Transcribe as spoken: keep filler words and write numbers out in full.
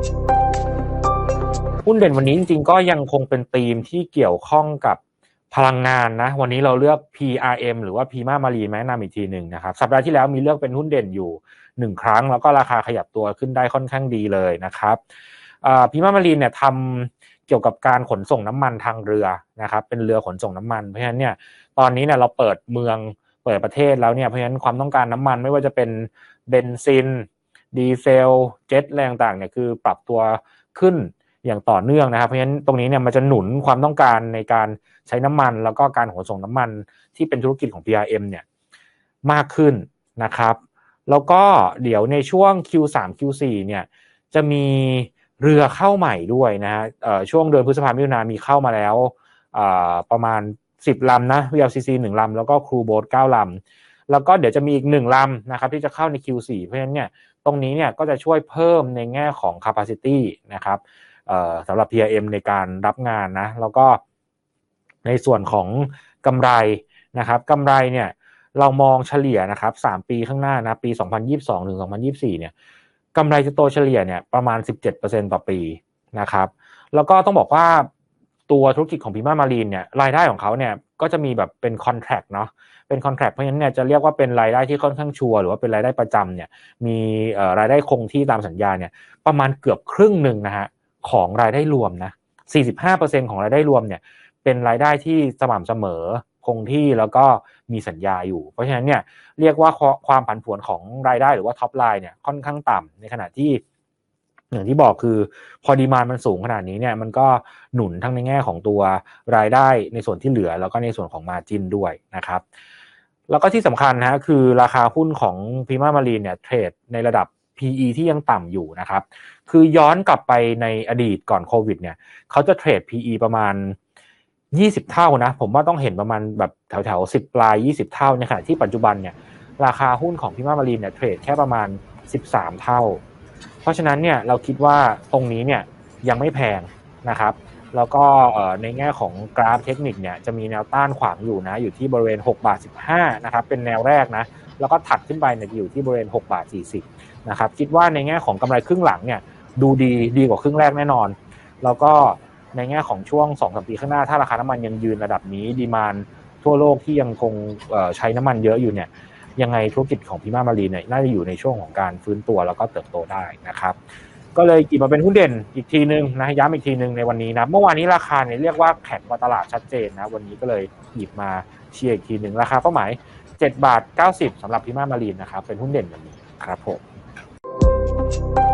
หุ้นเด่นวันนี้จริงๆก็ยังคงเป็นธีมที่เกี่ยวข้องกับพลังงานนะวันนี้เราเลือก พี อาร์ เอ็ม หรือว่า Prima Marine แนะนำอีกทีหนึ่งนะครับสัปดาห์ที่แล้วมีเลือกเป็นหุ้นเด่นอยู่หนึ่งครั้งแล้วก็ราคาขยับตัวขึ้นได้ค่อนข้างดีเลยนะครับอ่า Prima Marine เนี่ยทำเกี่ยวกับการขนส่งน้ำมันทางเรือนะครับเป็นเรือขนส่งน้ำมันเพราะฉะนั้นเนี่ยตอนนี้เนี่ยเราเปิดเมืองเปิดประเทศแล้วเนี่ยเพราะฉะนั้นความต้องการน้ำมันไม่ว่าจะเป็นเบนซินดีเซลเจ็ตแรงต่างเนี่ยคือปรับตัวขึ้นอย่างต่อเนื่องนะครับเพราะฉะนั้นตรงนี้เนี่ยมันจะหนุนความต้องการในการใช้น้ำมันแล้วก็การขนส่งน้ำมันที่เป็นธุรกิจของ พี อาร์ เอ็ม เนี่ยมากขึ้นนะครับแล้วก็เดี๋ยวในช่วง คิว สาม คิว สี่ เนี่ยจะมีเรือเข้าใหม่ด้วยนะฮะเอ่อช่วงเดือนพฤษภาคมมิถุนายนมีเข้ามาแล้วอ่าประมาณสิบลำนะ วี แอล ซี ซี หนึ่งลำแล้วก็ Crew Boat เก้าลำแล้วก็เดี๋ยวจะมีอีกหนึ่งลำนะครับที่จะเข้าใน คิว สี่ เพราะฉะนั้นเนี่ยตรงนี้เนี่ยก็จะช่วยเพิ่มในแง่ของ capacity นะครับสำหรับ พี อาร์ เอ็ม ในการรับงานนะแล้วก็ในส่วนของกำไรนะครับกำไรเนี่ยเรามองเฉลี่ยนะครับสามปีข้างหน้านะปีสองพันยี่สิบสองถึงสองพันยี่สิบสี่เนี่ยกำไรจะโตเฉลี่ยเนี่ยประมาณ สิบเจ็ดเปอร์เซ็นต์ ต่อปีนะครับแล้วก็ต้องบอกว่าตัวธุรกิจของ Prima Marine เนี่ยรายได้ของเขาเนี่ยก็จะมีแบบเป็นคอนแทรคเนาะเป็นคอนแทรคเพราะฉะนั้นเนี่ยจะเรียกว่าเป็นรายได้ที่ค่อนข้างชัวร์หรือว่าเป็นรายได้ประจำเนี่ยมีเอ่อรายได้คงที่ตามสัญญาเนี่ยประมาณเกือบครึ่งนึงนะฮะของรายได้รวมนะ สี่สิบห้าเปอร์เซ็นต์ ของรายได้รวมเนี่ยเป็นรายได้ที่สม่ำเสมอคงที่แล้วก็มีสัญญาอยู่เพราะฉะนั้นเนี่ยเรียกว่าความผันผวนของรายได้หรือว่าท็อปไลน์เนี่ยค่อนข้างต่ำในขณะที่อย่างที่บอกคือพอดีมานด์มันสูงขนาดนี้เนี่ยมันก็หนุนทั้งในแง่ของตัวรายได้ในส่วนที่เหลือแล้วก็ในส่วนของมาร์จิ้นด้วยนะครับแล้วก็ที่สำคัญนะคือราคาหุ้นของ Prima Marine เนี่ยเทรดในระดับ พี อี ที่ยังต่ำอยู่นะครับคือย้อนกลับไปในอดีตก่อนโควิดเนี่ยเขาจะเทรด พี อี ประมาณยี่สิบเท่านะผมว่าต้องเห็นประมาณแบบแถวๆสิบปลายยี่สิบเท่าในขณะที่ปัจจุบันเนี่ยราคาหุ้นของ Prima Marine เนี่ยเทรดแค่ประมาณสิบสามเท่าเพราะฉะนั้นเนี่ยเราคิดว่าตรงนี้เนี่ยยังไม่แพงนะครับแล้วก็ในแง่ของกราฟเทคนิคเนี่ยจะมีแนวต้านขวางอยู่นะอยู่ที่บริเวณหกบาทสิบห้านะครับเป็นแนวแรกนะแล้วก็ถัดขึ้นไปเนี่ยอยู่ที่บริเวณหกบาทสี่สิบนะครับคิดว่าในแง่ของกำไรครึ่งหลังเนี่ยดูดีดีกว่าครึ่งแรกแน่นอนแล้วก็ในแง่ของช่วง สองถึงสาม ปีข้างหน้าถ้าราคาน้ำมันยังยืนระดับนี้ดีมานด์ทั่วโลกที่ยังคงใช้น้ำมันเยอะอยู่เนี่ยยังไงธุรกิจของ Prima Marine เนี่ยน่าจะอยู่ในช่วงของการฟื้นตัวแล้วก็เติบโตได้นะครับก็เลยหยิบมาเป็นหุ้นเด่นอีกทีนึงนะย้ำอีกทีนึงในวันนี้นะเมื่อวานนี้ราคาเนี่ยเรียกว่าแข็งกว่าตลาดชัดเจนนะวันนี้ก็เลยหยิบมาเชียร์อีกทีนึงราคาเป้าหมายเจ็ดบาทเก้าสิบสำหรับ Prima Marine นะครับเป็นหุ้นเด่นวันนี้ครับผม